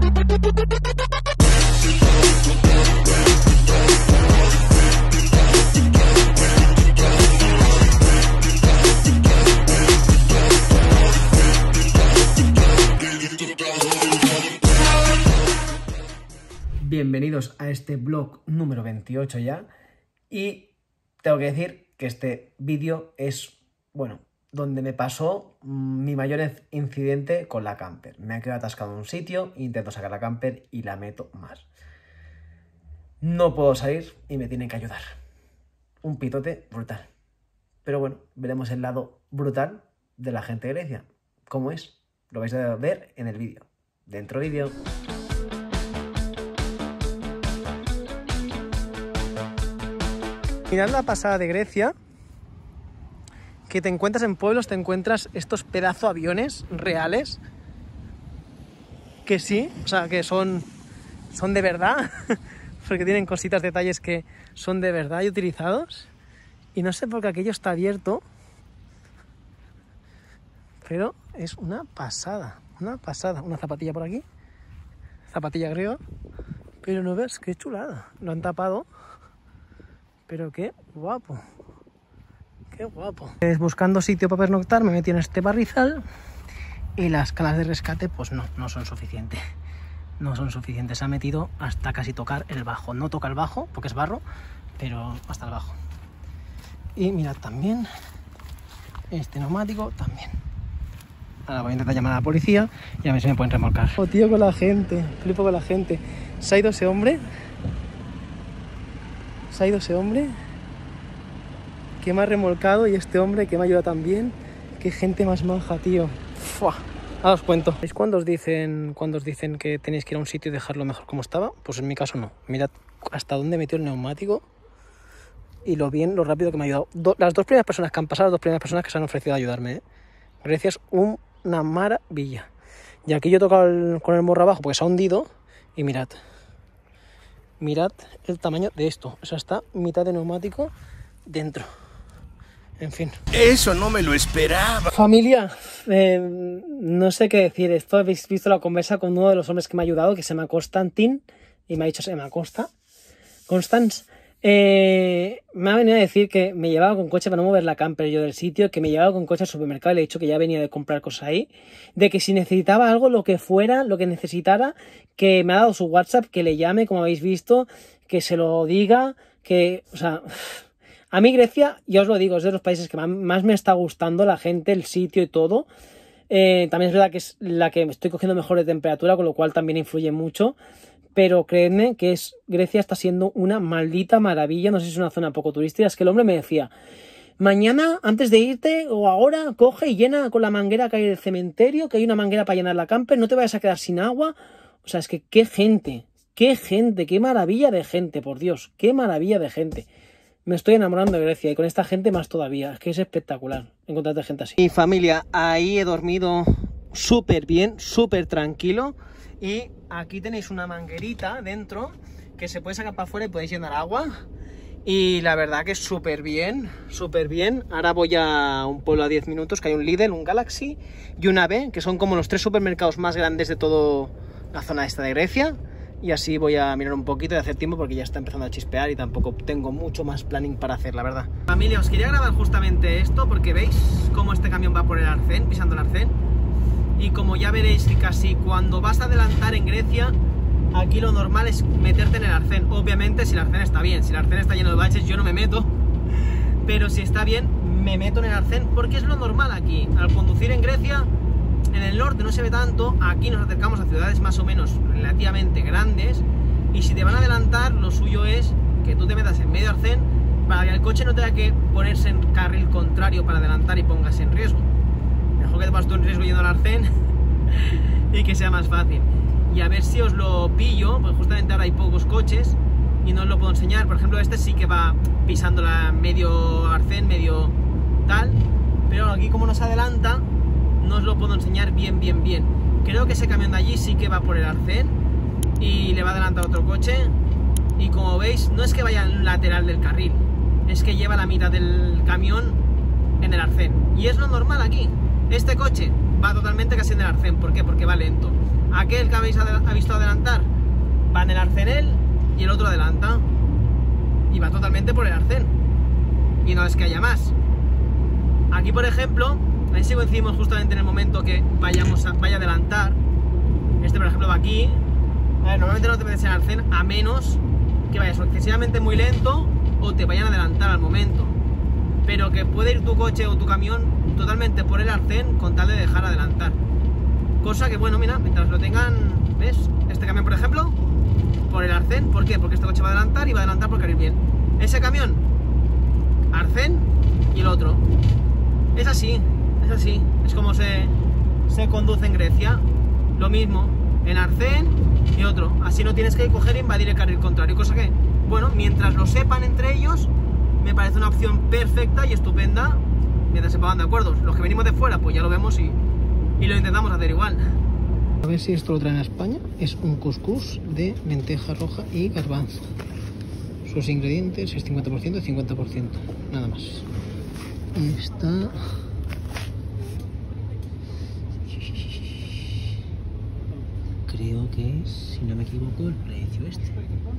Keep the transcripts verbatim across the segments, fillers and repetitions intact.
Bienvenidos a este vlog número veintiocho ya, y tengo que decir que este vídeo es, bueno, donde me pasó mi mayor incidente con la camper. Me ha quedado atascado en un sitio, intento sacar la camper y la meto más. No puedo salir y me tienen que ayudar. Un pitote brutal. Pero bueno, veremos el lado brutal de la gente de Grecia. ¿Cómo es? Lo vais a ver en el vídeo. Dentro vídeo. Mirad la pasada de Grecia, que te encuentras en pueblos, te encuentras estos pedazo aviones reales, que sí, o sea, que son, son de verdad, porque tienen cositas, detalles que son de verdad y utilizados, y no sé por qué aquello está abierto, pero es una pasada, una pasada, una zapatilla por aquí, zapatilla griega, pero no ves, qué chulada, lo han tapado. Pero qué guapo, qué guapo. Buscando sitio para pernoctar me metí en este barrizal y las calas de rescate pues no, no son suficientes. No son suficientes, se ha metido hasta casi tocar el bajo. No toca el bajo porque es barro, pero hasta el bajo. Y mirad también, este neumático también. Ahora voy a intentar llamar a la policía y a ver si me pueden remolcar. Oh tío, con la gente, flipo con la gente. ¿Se ha ido ese hombre? ¿Se ha ido ese hombre? Que me ha remolcado, y este hombre que me ha ayudado también. Qué gente más maja, tío. Fua. Ahora os cuento. ¿Veis cuando os dicen, cuando os dicen que tenéis que ir a un sitio y dejarlo mejor como estaba? Pues en mi caso no. Mirad hasta dónde metió el neumático y lo bien, lo rápido que me ha ayudado. Do, las dos primeras personas que han pasado, las dos primeras personas que se han ofrecido a ayudarme, ¿eh? Grecia es un, una maravilla. Y aquí yo he tocado el, con el morro abajo porque se ha hundido y mirad. Mirad el tamaño de esto. O sea, está mitad de neumático dentro. En fin. Eso no me lo esperaba. Familia, eh, no sé qué decir. Esto habéis visto la conversa con uno de los hombres que me ha ayudado, que se llama Constantin. Y me ha dicho, se llama Costa. Constance. Eh, me ha venido a decir que me llevaba con coche para no mover la camper yo del sitio, que me llevaba con coche al supermercado y le he dicho que ya venía de comprar cosas ahí, de que si necesitaba algo, lo que fuera, lo que necesitara, que me ha dado su WhatsApp, que le llame, como habéis visto, que se lo diga, que, o sea, a mí Grecia, ya os lo digo, es de los países que más me está gustando, la gente, el sitio y todo. Eh, también es verdad que es la que me estoy cogiendo mejor de temperatura, con lo cual también influye mucho. Pero creedme que es, Grecia está siendo una maldita maravilla. No sé si es una zona poco turística. Es que el hombre me decía, mañana, antes de irte, o ahora, coge y llena con la manguera que hay del cementerio, que hay una manguera para llenar la camper, no te vayas a quedar sin agua. O sea, es que qué gente, qué gente, qué maravilla de gente, por Dios, qué maravilla de gente. Me estoy enamorando de Grecia, y con esta gente más todavía. Es que es espectacular encontrarte gente así. Mi familia, ahí he dormido súper bien, súper tranquilo. Y aquí tenéis una manguerita dentro que se puede sacar para afuera y podéis llenar agua. Y la verdad que es súper bien, súper bien. Ahora voy a un pueblo a diez minutos que hay un Lidl, un Galaxy y un A B, que son como los tres supermercados más grandes de toda la zona esta de Grecia. Y así voy a mirar un poquito de hacer tiempo porque ya está empezando a chispear y tampoco tengo mucho más planning para hacer, la verdad. Familia, os quería grabar justamente esto porque veis cómo este camión va por el arcén, pisando el arcén. Y como ya veréis que casi cuando vas a adelantar en Grecia, aquí lo normal es meterte en el arcén. Obviamente si el arcén está bien, si el arcén está lleno de baches yo no me meto. Pero si está bien, me meto en el arcén porque es lo normal aquí. Al conducir en Grecia, en el norte no se ve tanto, aquí nos acercamos a ciudades más o menos relativamente grandes. Y si te van a adelantar, lo suyo es que tú te metas en medio arcén para que el coche no tenga que ponerse en carril contrario para adelantar y pongas en riesgo. Mejor que te pases tú en riesgo yendo al arcén y que sea más fácil. Y a ver si os lo pillo, pues justamente ahora hay pocos coches y no os lo puedo enseñar. Por ejemplo, este sí que va pisando la medio arcén, medio tal, pero aquí como nos adelanta, no os lo puedo enseñar bien, bien, bien. Creo que ese camión de allí sí que va por el arcén y le va a adelantar otro coche. Y como veis, no es que vaya en lateral del carril, es que lleva la mitad del camión en el arcén. Y es lo normal aquí. Este coche va totalmente casi en el arcén. ¿Por qué? Porque va lento. aquel que habéis ha visto adelantar va en el arcén él y el otro adelanta. Y va totalmente por el arcén. Y no es que haya más. Aquí, por ejemplo, ahí sí coincidimos justamente en el momento que vayamos a, vaya a adelantar. Este, por ejemplo, va aquí. A ver, normalmente no te metes en el arcén a menos que vayas excesivamente muy lento o te vayan a adelantar al momento. Pero que puede ir tu coche o tu camión totalmente por el arcén con tal de dejar adelantar. Cosa que, bueno, mira, mientras lo tengan, ¿ves? Este camión, por ejemplo, por el arcén. ¿Por qué? Porque este coche va a adelantar y va a adelantar por carril bien. Ese camión, arcén y el otro. Es así, es así. Es como se, se conduce en Grecia. Lo mismo, en arcén y otro. Así no tienes que coger e invadir el carril contrario. Cosa que, bueno, mientras lo sepan entre ellos, me parece una opción perfecta y estupenda. Mientras se pongan de acuerdo. Los que venimos de fuera, pues ya lo vemos y, y lo intentamos hacer igual. A ver si esto lo traen a España. Es un couscous de lenteja roja y garbanzo. Sus ingredientes es cincuenta por ciento y cincuenta por ciento. Nada más. Y está... Creo que es, si no me equivoco, el precio este.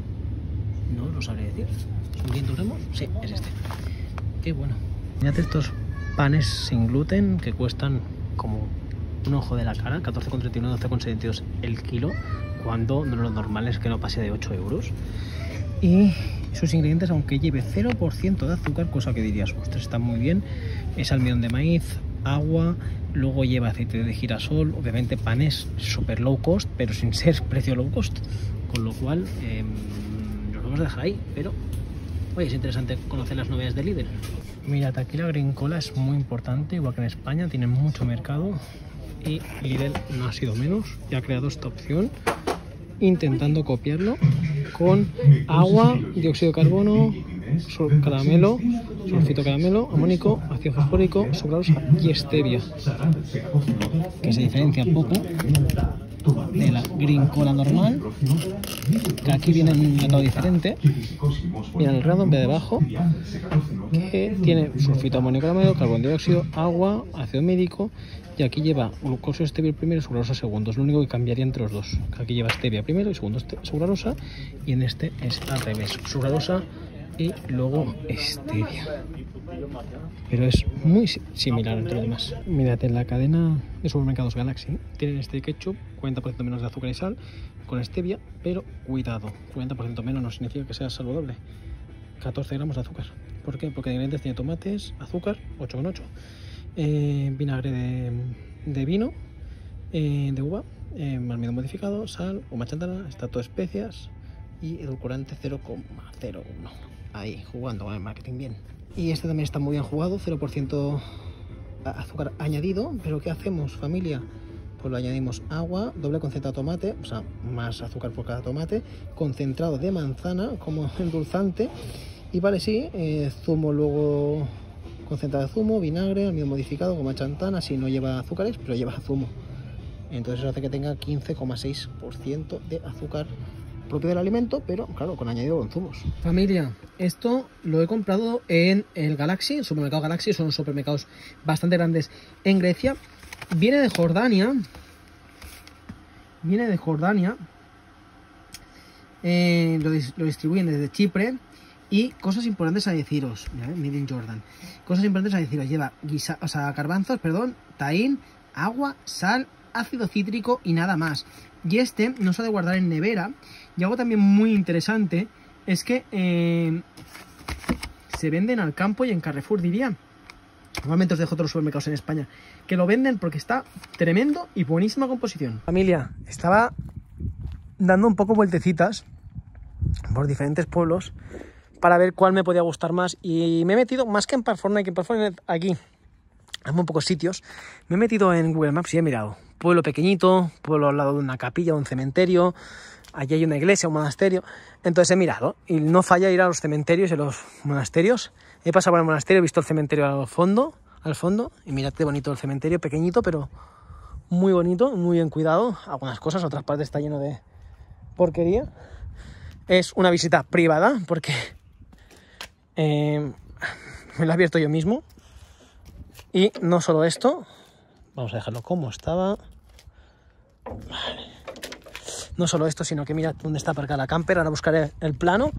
No lo sabré decir. ¿Son quinientos gramos? Sí, es este. Qué bueno. Mirad estos panes sin gluten que cuestan como un ojo de la cara, catorce con treinta y uno, doce con setenta y dos el kilo, cuando lo normal es que no pase de ocho euros. Y sus ingredientes, aunque lleve cero por ciento de azúcar, cosa que dirías, ostras, está muy bien, es almidón de maíz, agua, luego lleva aceite de girasol, obviamente panes super low cost, pero sin ser precio low cost, con lo cual eh, los vamos a dejar ahí, pero oye, es interesante conocer las novedades de Lidl. Mirad, aquí la agrícola es muy importante, igual que en España, tienen mucho mercado y Lidl no ha sido menos, y ha creado esta opción intentando copiarlo con agua, dióxido de carbono, sol, caramelo, sulfito caramelo, amónico, ácido fosfórico, sucralosa y stevia, que se diferencia un poco de la green cola normal, que aquí viene en un grado diferente. Mira el grado en vez de abajo, que tiene sulfito amónico caramelo, carbón dióxido, agua, ácido médico, y aquí lleva glucosa stevia primero y sucralosa segundo. Es lo único que cambiaría entre los dos. Aquí lleva stevia primero y segundo sucralosa, y en este es al revés, sucralosa y luego stevia. Pero es muy similar entre los demás. Mirad, en la cadena de supermercados Galaxy tienen este ketchup, cuarenta por ciento menos de azúcar y sal, con stevia, pero cuidado, cuarenta por ciento menos no significa que sea saludable. catorce gramos de azúcar. ¿Por qué? Porque de ingredientes tiene tomates, azúcar, ocho coma ocho, eh, vinagre de, de vino, eh, de uva, eh, almidón modificado, sal, goma chantana, extracto de especias y edulcorante cero coma cero uno. Ahí, jugando con el marketing bien. Y este también está muy bien jugado, cero por ciento azúcar añadido. Pero ¿qué hacemos, familia? Pues lo añadimos agua, doble concentrado de tomate, o sea, más azúcar por cada tomate, concentrado de manzana como endulzante, y vale, sí, eh, zumo luego concentrado de zumo, vinagre, almidón modificado, goma chantana, así no lleva azúcares, pero lleva zumo. Entonces eso hace que tenga quince coma seis por ciento de azúcar propio del alimento, pero claro, con añadido con zumos. Familia, esto lo he comprado en el Galaxy, el supermercado Galaxy, son supermercados bastante grandes en Grecia. Viene de Jordania, viene de Jordania, eh, lo, lo distribuyen desde Chipre. Y cosas importantes a deciros, ¿eh? Made in Jordan. Cosas importantes a deciros, lleva guisa, o sea, garbanzos, perdón, tahín, agua, sal, ácido cítrico y nada más. Y este no se ha de guardar en nevera. Y algo también muy interesante es que eh, se venden al campo y en Carrefour, diría. Normalmente os dejo otros supermercados en España que lo venden porque está tremendo y buenísima composición. Familia, estaba dando un poco vueltecitas por diferentes pueblos para ver cuál me podía gustar más, y me he metido, más que en Parfortnite, que en Parfortnite aquí hay muy pocos sitios, me he metido en Google Maps y he mirado pueblo pequeñito, pueblo al lado de una capilla, un cementerio, allí hay una iglesia, un monasterio. Entonces he mirado y no falla ir a los cementerios y a los monasterios. He pasado por el monasterio, he visto el cementerio al fondo, al fondo, y mirad qué bonito el cementerio, pequeñito pero muy bonito, muy bien cuidado. Algunas cosas, otras partes está lleno de porquería. Es una visita privada porque eh, me lo he abierto yo mismo. Y no solo esto, vamos a dejarlo como estaba. Vale. No solo esto, sino que mirad dónde está aparcada la camper. Ahora buscaré el plano.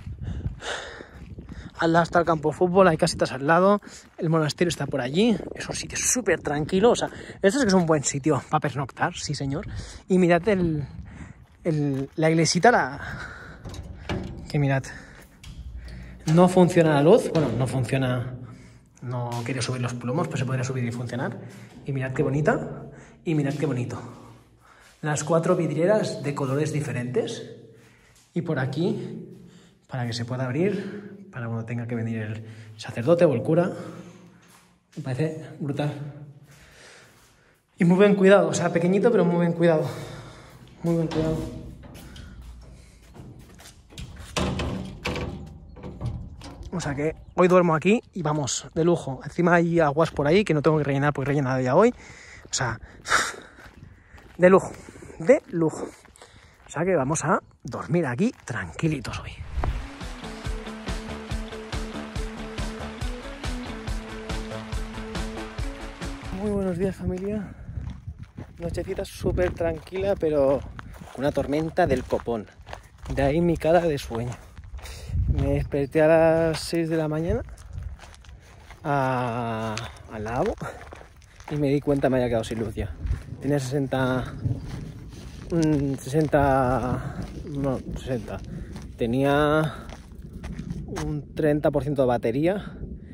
Al lado está el campo de fútbol, hay casitas al lado, el monasterio está por allí, es un sitio súper tranquilo, o sea, esto es que es un buen sitio para pernoctar, sí señor. Y mirad el, el, la iglesita, la... que mirad, no funciona la luz, bueno, no funciona, no quería subir los plomos, pues se podría subir y funcionar. Y mirad qué bonita, y mirad qué bonito. Las cuatro vidrieras de colores diferentes, y por aquí, para que se pueda abrir, para cuando tenga que venir el sacerdote o el cura. Me parece brutal. Y muy bien cuidado, o sea, pequeñito, pero muy bien cuidado. Muy bien cuidado. O sea que hoy duermo aquí y vamos, de lujo. Encima hay aguas por ahí que no tengo que rellenar porque he rellenado ya hoy. O sea, de lujo, de lujo. O sea que vamos a dormir aquí tranquilitos hoy. Muy buenos días, familia. Nochecita súper tranquila, pero una tormenta del copón. De ahí mi cara de sueño. Me desperté a las seis de la mañana a, al lavabo y me di cuenta que me había quedado sin luz ya. Tenía sesenta... sesenta... no, sesenta. Tenía un treinta por ciento de batería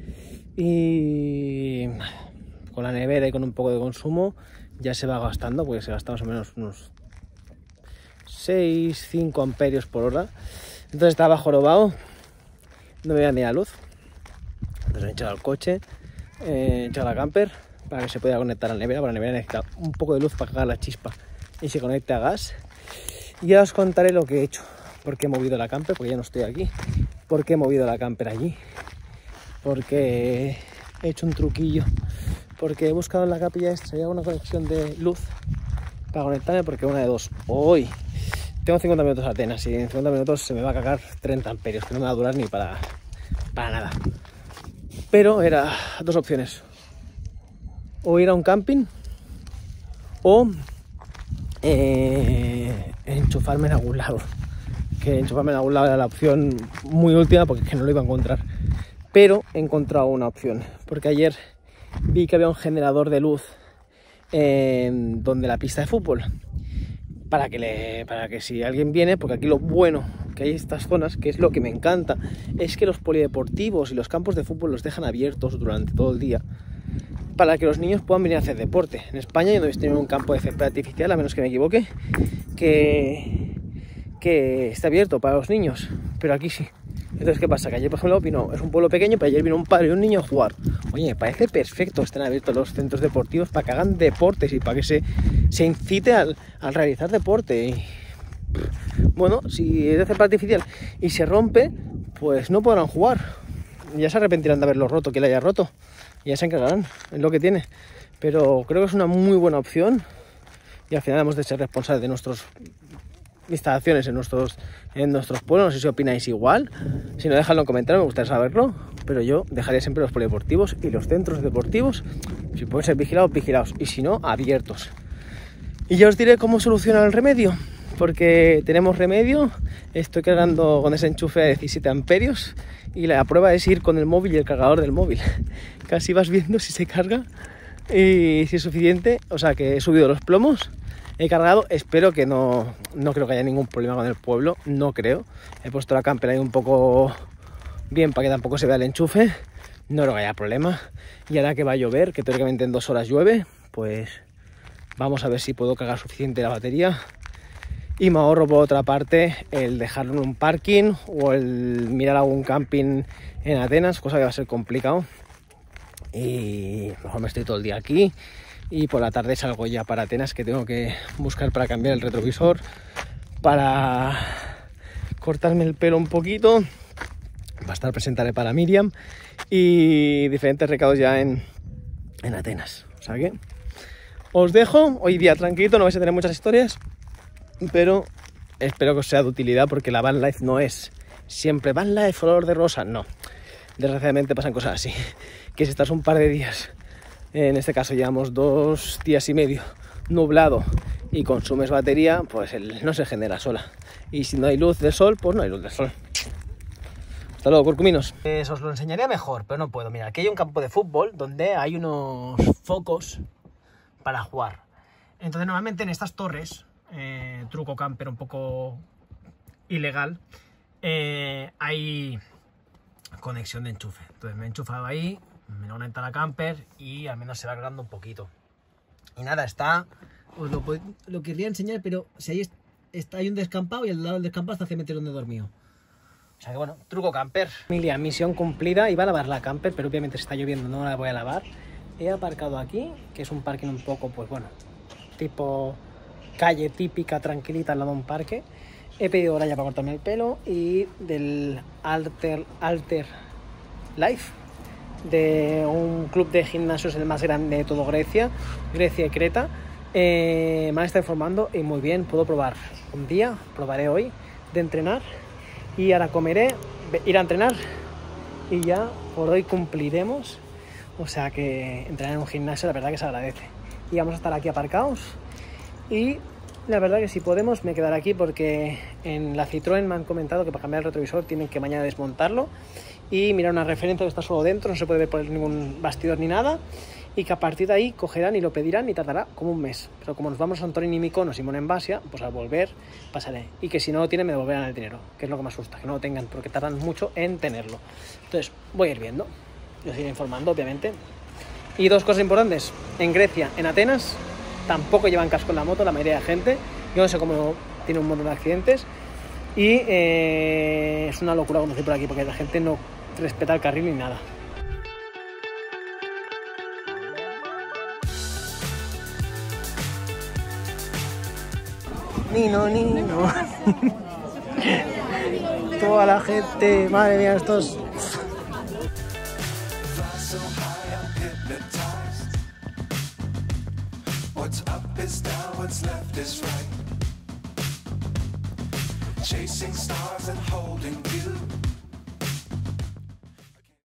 y... con la nevera y con un poco de consumo ya se va gastando, porque se gasta más o menos unos seis, cinco amperios por hora. Entonces estaba jorobado, no me veía ni la luz. Entonces he echado al coche, he echado la camper para que se pueda conectar a la nevera, porque la nevera necesita un poco de luz para que haga la chispa y se conecte a gas. Y ya os contaré lo que he hecho, por qué he movido la camper, porque ya no estoy aquí, por qué he movido la camper allí, porque he hecho un truquillo. Porque he buscado en la capilla esta si había una conexión de luz para conectarme, porque una de dos. Hoy tengo cincuenta minutos a Atenas y en cincuenta minutos se me va a cagar treinta amperios, que no me va a durar ni para, para nada. Pero era dos opciones. O ir a un camping o eh, enchufarme en algún lado. Que enchufarme en algún lado era la opción muy última porque es que no lo iba a encontrar. Pero he encontrado una opción, porque ayer vi que había un generador de luz eh, donde la pista de fútbol, para que, le, para que si alguien viene, porque aquí lo bueno que hay en estas zonas, que es lo que me encanta, es que los polideportivos y los campos de fútbol los dejan abiertos durante todo el día para que los niños puedan venir a hacer deporte. En España yo no he tenido un campo de césped artificial, a menos que me equivoque, que, que esté abierto para los niños, pero aquí sí. Entonces, ¿qué pasa? Que ayer, por ejemplo, vino, es un pueblo pequeño, pero ayer vino un padre y un niño a jugar. Oye, me parece perfecto estén abiertos los centros deportivos para que hagan deportes y para que se, se incite al, al realizar deporte. Y, bueno, si es de césped artificial y se rompe, pues no podrán jugar. Ya se arrepentirán de haberlo roto, que lo haya roto. Ya se encargarán, es lo que tiene. Pero creo que es una muy buena opción y al final hemos de ser responsables de nuestros instalaciones en nuestros, en nuestros pueblos. No sé si opináis igual, si no, dejadlo en comentarios, me gustaría saberlo, pero yo dejaría siempre los polideportivos y los centros deportivos, si pueden ser vigilados, vigilados, y si no, abiertos. Y ya os diré cómo solucionar el remedio, porque tenemos remedio. Estoy cargando con ese enchufe a diecisiete amperios y la prueba es ir con el móvil y el cargador del móvil. Casi vas viendo si se carga y si es suficiente. O sea que he subido los plomos, he cargado, espero que no, no creo que haya ningún problema con el pueblo, no creo. He puesto la camper ahí un poco bien para que tampoco se vea el enchufe, no creo que haya problema. Y ahora que va a llover, que teóricamente en dos horas llueve, pues vamos a ver si puedo cargar suficiente la batería. Y me ahorro por otra parte el dejarlo en un parking o el mirar algún camping en Atenas, cosa que va a ser complicado. Y mejor me estoy todo el día aquí. Y por la tarde salgo ya para Atenas, que tengo que buscar para cambiar el retrovisor, para cortarme el pelo un poquito, va a estar presentable para Miriam y diferentes recados ya en, en Atenas. O sea que os dejo, hoy día tranquilito, no vais a tener muchas historias, pero espero que os sea de utilidad, porque la van life no es siempre van life, color de rosa, no. Desgraciadamente pasan cosas así, que si estás un par de días, en este caso llevamos dos días y medio nublado y consumes batería, pues el, no se genera sola. Y si no hay luz del sol, pues no hay luz del sol. Hasta luego, curcuminos. Pues os lo enseñaría mejor, pero no puedo. Mira, aquí hay un campo de fútbol donde hay unos focos para jugar. Entonces normalmente en estas torres, eh, truco camper un poco ilegal, eh, hay conexión de enchufe. Entonces me he enchufado ahí, me lo conecta la camper y al menos se va cargando un poquito. Y nada, está... Os lo, lo querría enseñar, pero si hay, está, hay un descampado y al lado del descampado está el cementerio donde he dormido. O sea que bueno, truco camper. Familia, misión cumplida. Iba a lavar la camper, pero obviamente está lloviendo, no la voy a lavar. He aparcado aquí, que es un parking un poco, pues bueno, tipo calle típica, tranquilita, al lado de un parque. He pedido hora ya para cortarme el pelo y del Alter, Alter Life, de un club de gimnasios el más grande de todo Grecia, Grecia y Creta. Eh, me han estado informando y muy bien, puedo probar un día, probaré hoy de entrenar y ahora comeré, ir a entrenar y ya por hoy cumpliremos. O sea que entrenar en un gimnasio la verdad que se agradece. Y vamos a estar aquí aparcados y la verdad que si podemos me quedaré aquí porque en la Citroën me han comentado que para cambiar el retrovisor tienen que mañana desmontarlo y mirar una referencia que está solo dentro, no se puede ver por ningún bastidor ni nada, y que a partir de ahí cogerán y lo pedirán y tardará como un mes. Pero como nos vamos a Santorini, Mykonos y Monemvasia, pues al volver pasaré. Y que si no lo tienen me devolverán el dinero, que es lo que me asusta, que no lo tengan, porque tardan mucho en tenerlo. Entonces voy a ir viendo, yo seguiré informando obviamente. Y dos cosas importantes, en Grecia, en Atenas, tampoco llevan casco en la moto la mayoría de la gente. Yo no sé cómo tiene un montón de accidentes. Y eh, es una locura conducir por aquí, porque la gente no respeta el carril ni nada. Nino, Nino. Toda la gente, madre mía, estos... What's up is down, what's left is right. Chasing stars and holding you.